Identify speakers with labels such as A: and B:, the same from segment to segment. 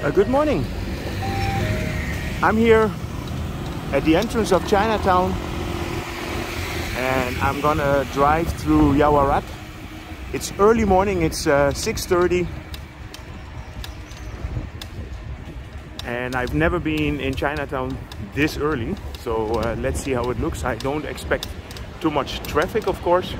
A: Good morning. I'm here at the entrance of Chinatown and I'm gonna drive through Yaowarat. It's early morning, it's 6:30 and I've never been in Chinatown this early, so let's see how it looks. I don't expect too much traffic, of course.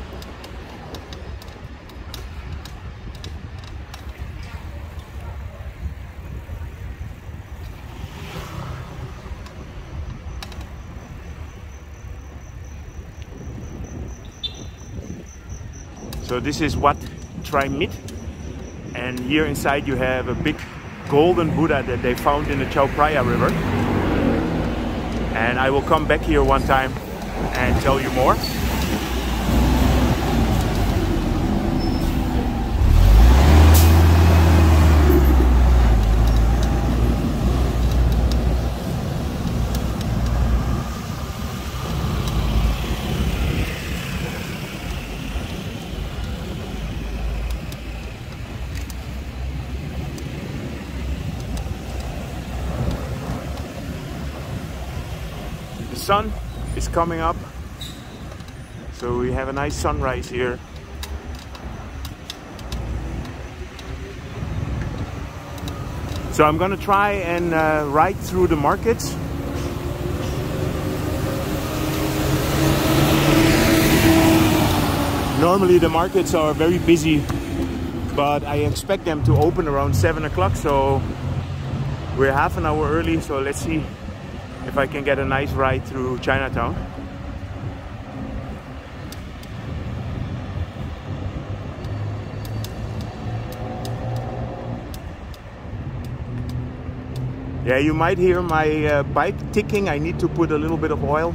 A: So this is Wat Trimit, and here inside you have a big golden Buddha that they found in the Chao Phraya River. And I will come back here one time and tell you more. The sun is coming up, so we have a nice sunrise here. So I'm gonna try and ride through the markets. Normally the markets are very busy, but I expect them to open around 7 o'clock, so we're half an hour early, so let's see if I can get a nice ride through Chinatown. Yeah, you might hear my bike ticking. I need to put a little bit of oil.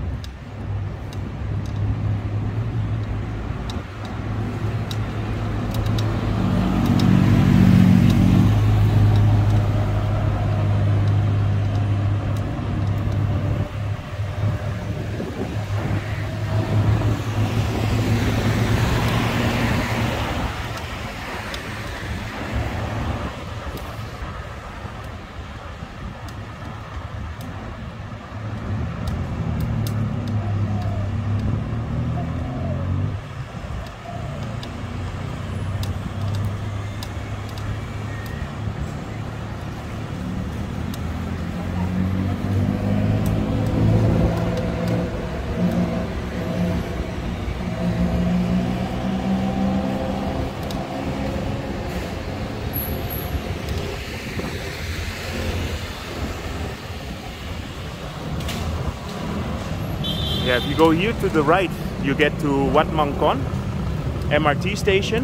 A: Yeah, if you go here to the right, you get to Wat Mang Kon MRT station.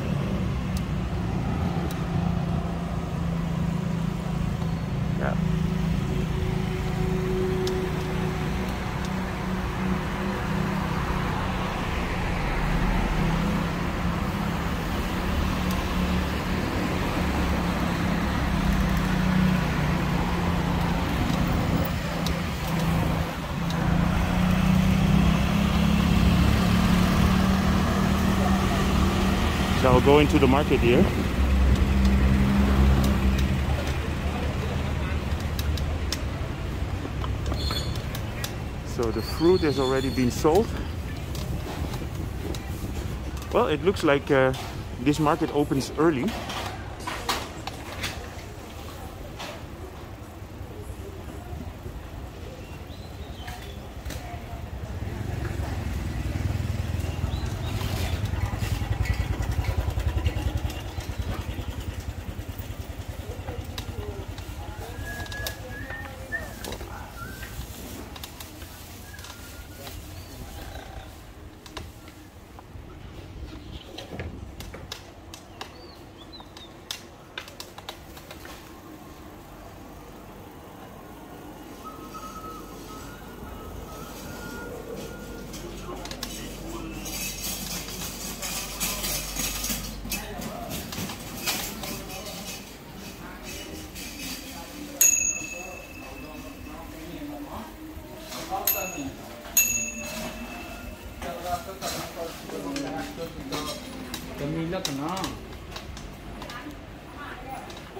A: Yeah. So I'll go into the market here. So the fruit has already been sold. Well, it looks like this market opens early.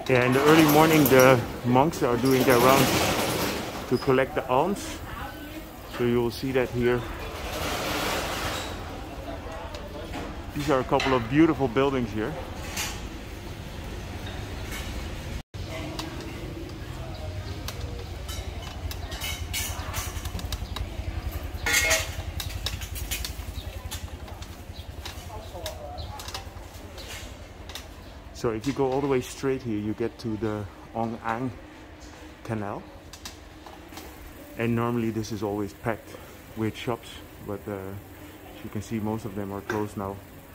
A: Yeah, in the early morning the monks are doing their rounds to collect the alms. So you will see that here. These are a couple of beautiful buildings here. So if you go all the way straight here, you get to the Ong Ang Canal. And normally this is always packed with shops, but as you can see, most of them are closed now.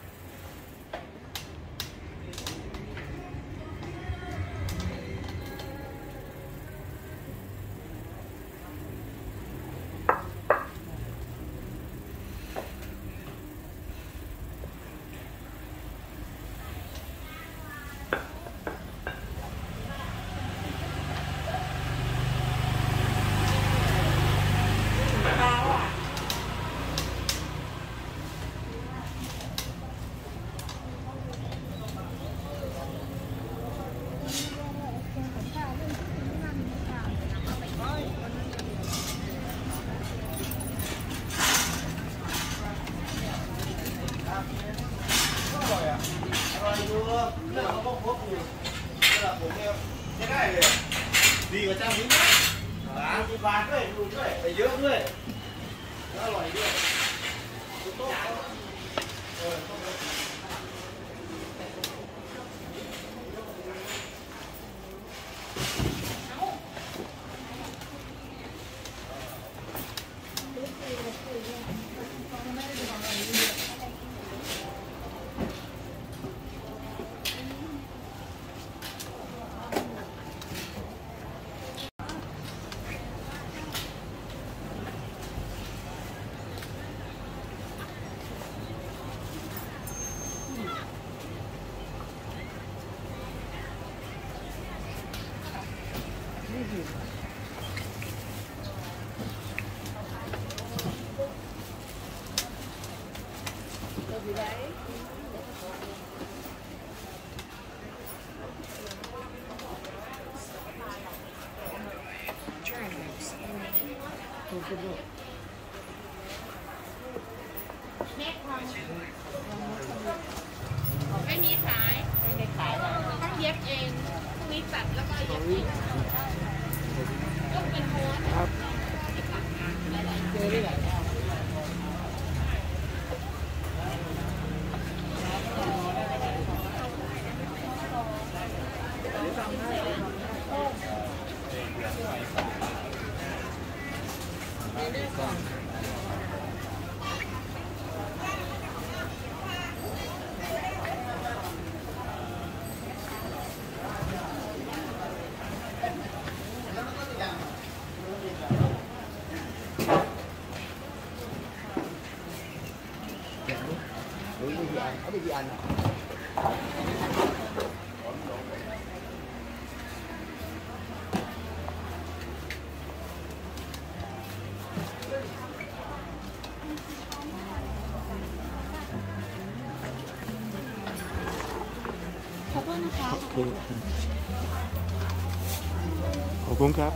B: ไม่มีขายต้องเย็บเองพรุ่งนี้ตัดแล้วก็เย็บเองก็เป็นม้วนครับเจอได้หลายแนวขอบคุณนะคะขอบคุณครับ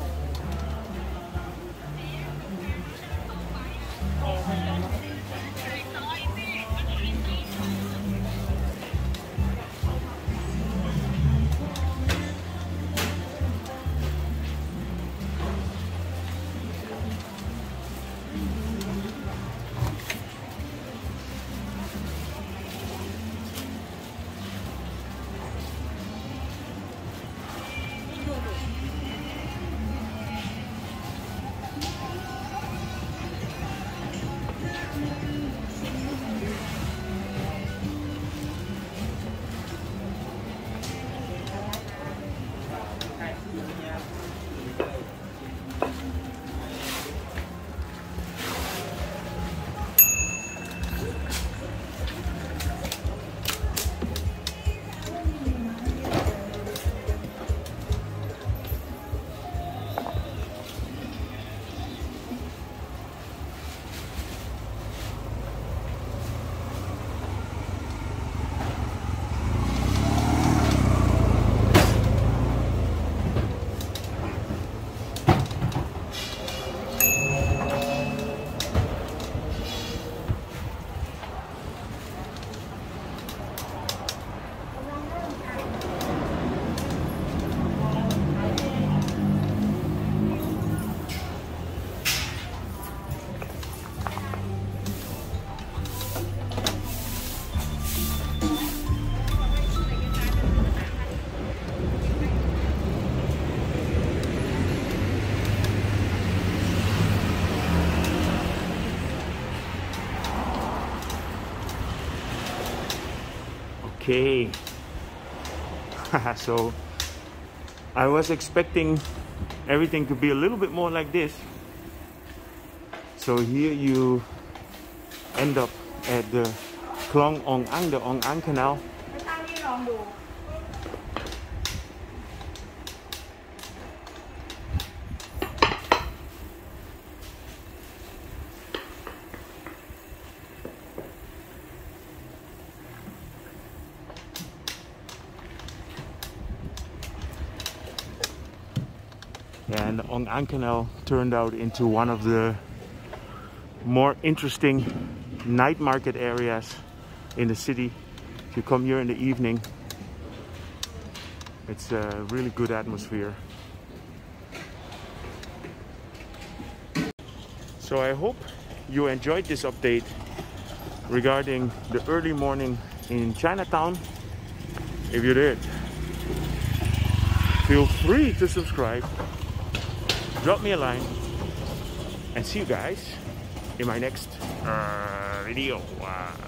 A: Okay. So I was expecting everything to be a little bit more like this. So here you end up at the Khlong Ong Ang, the Ong Ang Canal. And the Ong Ang Canal turned out into one of the more interesting night market areas in the city. If you come here in the evening, it's a really good atmosphere. So I hope you enjoyed this update regarding the early morning in Chinatown. If you did, feel free to subscribe, drop me a line, and see you guys in my next video.